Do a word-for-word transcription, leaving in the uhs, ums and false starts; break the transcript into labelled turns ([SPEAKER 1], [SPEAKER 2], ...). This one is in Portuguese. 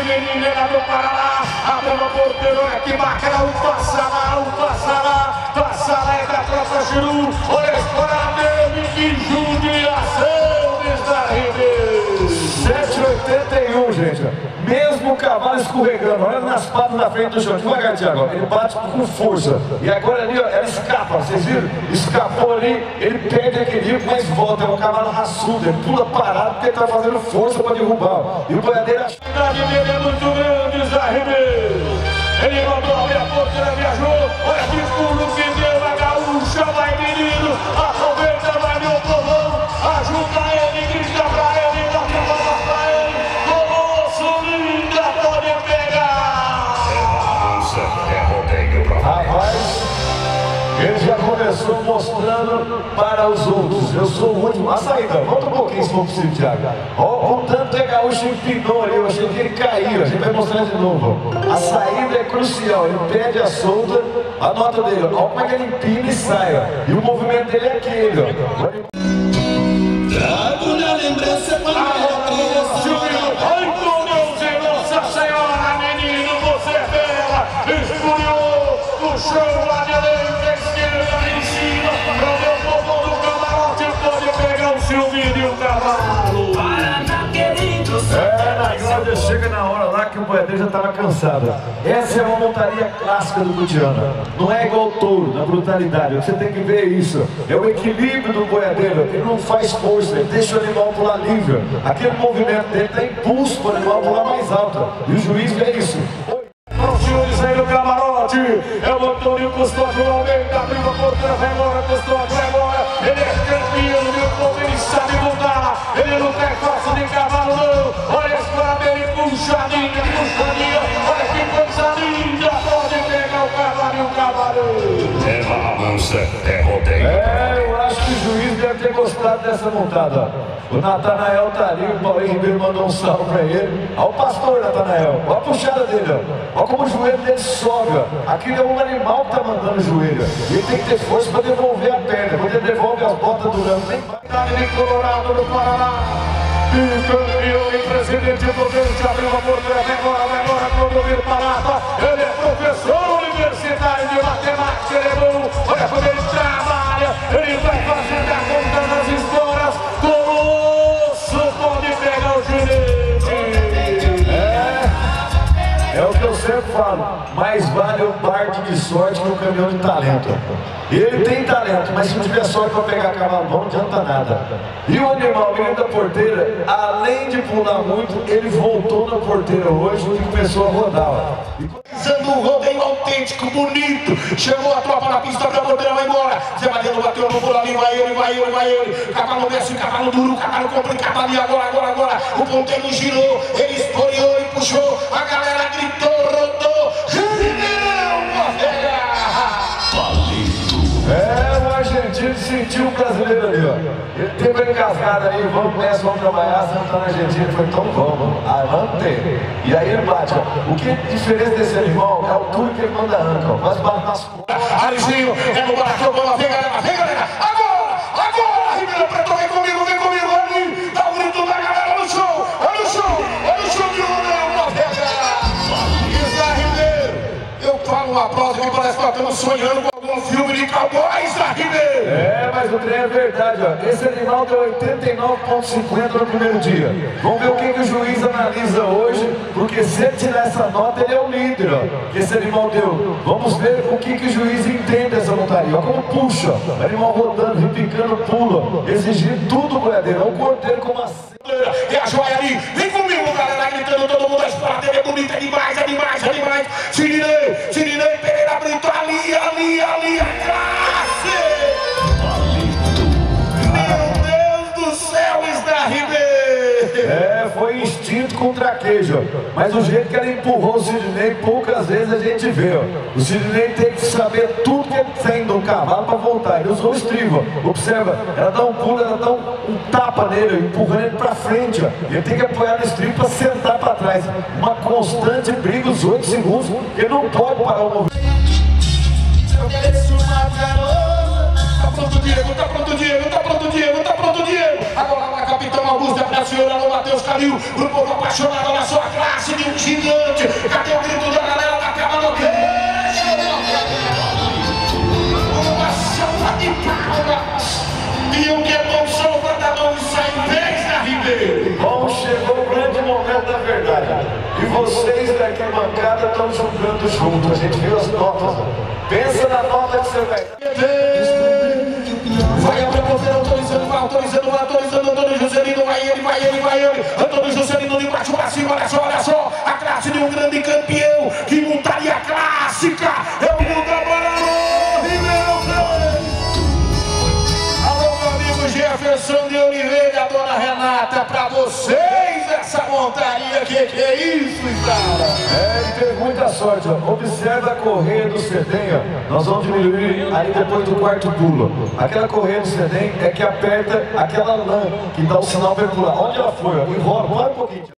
[SPEAKER 1] menina do Paraná, a dama porteiro é que marca, o Passará, o Passará, Passará é da tropa Chiru, olha a escola dele, que judiação desta rede.
[SPEAKER 2] sete e oitenta e um, gente. Mesmo o cavalo escorregando, olha nas patas da frente do chão, devagar, Thiago, ele bate com força. E agora ali, ó, ela escapa, vocês viram? Escapou ali, ele perde equilíbrio, mas volta. É um cavalo raçudo, ele pula parado porque ele tá fazendo força para derrubar. E o boiadeiro...
[SPEAKER 1] A cidade dele é muito grande, Zé Ribeiro. Ele mandou abrir a porteira, viajou. Olha que pulo que deu a gaúcha, vai menino. Aproveita, vai meu povão. Ajuda ele, grita pra ele, dá pra falar pra ele. Colosso linda, pode pegar.
[SPEAKER 2] Rapaz, ele já começou mostrando para os outros. Eu sou o último. A saída, volta um pouquinho se for possível, Thiago. Ó, o tanto é gaúcho empinou ali, eu achei que ele caiu. A gente vai mostrar de novo. A saída é crucial. Ele pede a solta, a nota dele. Olha como é que ele empina e sai. Ó. E o movimento dele é aquele. Ó.
[SPEAKER 3] Trago na lembrança quando era criança.
[SPEAKER 1] Ai, com Deus e Nossa Senhora, menino, você é bela. Escuriou no chão lá de direita, esquerda em cima. Pra meu povo do camarote pode pegar o Silvinho e o cavalo.
[SPEAKER 2] É, na Glória chega na hora lá que o boiadeiro já estava cansado. Essa é uma montaria clássica do Cutiana. Não é igual o touro, na brutalidade. Você tem que ver isso. É o equilíbrio do boiadeiro. Ele não faz força, ele deixa o animal pular livre. Aquele movimento dele dá impulso para o animal pular mais alto. E o juiz vê isso.
[SPEAKER 1] Os senhores aí do camarote, é o Antônio Custódio Almeida, abriu a porteira, vai embora, Custódio, vai embora. Ele é campeão, meu povo, ele sabe montar. Ele não tem força de cavalo, não. Olha a escola dele, puxadinha, puxadinha. Olha que coisa linda, pode pegar o cavalo e o cavalo.
[SPEAKER 3] Leva a mansa, é rodeio.
[SPEAKER 2] É, eu acho que o juiz deve ter gostado dessa montada. O Natanael tá ali, o Paulinho Ribeiro mandou um salve pra ele. Olha o pastor Natanael, olha a puxada dele, ó. Olha como o joelho dele sobe, ó. Aquilo é um animal que tá mandando o joelho. E ele tem que ter força pra devolver a perna. Quando ele devolve as botas do ramo, nem vai.
[SPEAKER 1] Cidade de Colorado, no Paraná. E campeão e presidente Prudente, abriu a porteira, vai embora, vai embora, Clodomiro Parata. Ele é professor universitário de matemática, ele é bom. Olha como ele trabalha, ele vai fazendo a conta nas esporas. Colosso pode pegar o ginete.
[SPEAKER 2] É, é o que eu sempre falo. Mais vale o parte de sorte que o caminhão de talento. Ele tem talento, mas se não tiver sorte para pegar cavalo bom, não adianta nada. E o animal, o menino da porteira, além de pular muito, ele voltou na porteira hoje e começou a rodar.
[SPEAKER 1] Usando um rodeio autêntico, bonito. Chamou a tropa na pista, abriu a porteira, vai embora. Zé Mariano bateu no pulo ali, vai ele, vai ele, vai ele. Cavalo desce, cavalo duro, cavalo complicado ali, agora, agora, agora. O ponteiro girou, ele esporeou e puxou. A galera gritou, rodou.
[SPEAKER 2] É, o argentino sentiu o brasileiro ali, ó. Ele teve uma engasgada aí, vamos nessa, vamos trabalhar, você não tá na Argentina. Ele falou, então vamos, ah, vamos ter. E aí ele bate, ó. O que é diferente desse animal é a altura que ele manda arranca, ó. Mas bate nas costas.
[SPEAKER 1] Arizinho, é no barco, vamos, vem galera, vem galera. Agora, agora, Ribeirão Preto, vem comigo, vem comigo, ali. Dá o grito da galera no chão, olha o chão, olha o chão de rodeio, uma pega. Isa Ribeiro, eu falo uma prosa que parece que nós estamos sonhando com algum filme de cowboys, Isa Ribeiro.
[SPEAKER 2] É, mas o trem é verdade, ó. Esse animal deu oitenta e nove ponto cinquenta no primeiro dia. Vamos ver o que, que o juiz analisa hoje, porque se ele tirar essa nota, ele é o líder, ó. Que esse animal deu. Vamos ver o que, que o juiz entende dessa montaria. Olha como puxa, o animal rodando, repicando, pula, exigindo tudo o boiadeiro. Olha o cordeiro com uma cena.
[SPEAKER 1] E a joia ali, vem comigo, galera, gritando, todo mundo, a escola dele é bonita, é demais, é demais, é demais. Sirinei, Sirinei Pereira Brito, ali, ali, ali, a classe! Meu Deus do céu, Isa Ribeiro!
[SPEAKER 2] É, foi instinto com traquejo. Mas o jeito que ela empurrou o Sidney, poucas vezes a gente vê, ó. O Sidney tem que saber tudo que ele tem do cavalo para voltar. Ele usou o estribo, observa, ela dá um pulo, ela dá um, um tapa nele, empurrando ele para frente, ó. Ele tem que apoiar no estribo para sentar para trás. Uma constante briga, os oito segundos, ele não pode parar o movimento.
[SPEAKER 1] Eu mereço uma garota. Tá pronto, Diego, tá pronto, Diego, tá pronto, Diego, tá pronto, Diego. Agora lá, Capitão Augusto, da senhora Matheus Calil, pro povo apaixonado na sua classe de um time.
[SPEAKER 2] E vocês da arquibancada estão julgando junto. A gente viu as notas. Pensa na nota que você vai.
[SPEAKER 1] Vai abrir a porteira, autorizando, vai autorizando, vai autorizando. Antônio Juscelino, vai ele, vai ele, vai ele. Antônio Juscelino de baixo pra cima, olha só, olha só. A classe de um grande campeão que montaria a clássica. É o mundo da Baralô, Ribeirão Preto. Alô, meu amigo Jefferson de Oliveira e a dona Renata, pra vocês essa montaria, que que é isso, cara?
[SPEAKER 2] É, e ter muita sorte, ó. Observa a correia do Cedem, ó. Nós vamos diminuir aí depois do quarto pulo. Aquela correia do Cedem é que aperta aquela lã que dá o sinal para pular. Onde ela foi, ó? Enrola, bora um pouquinho.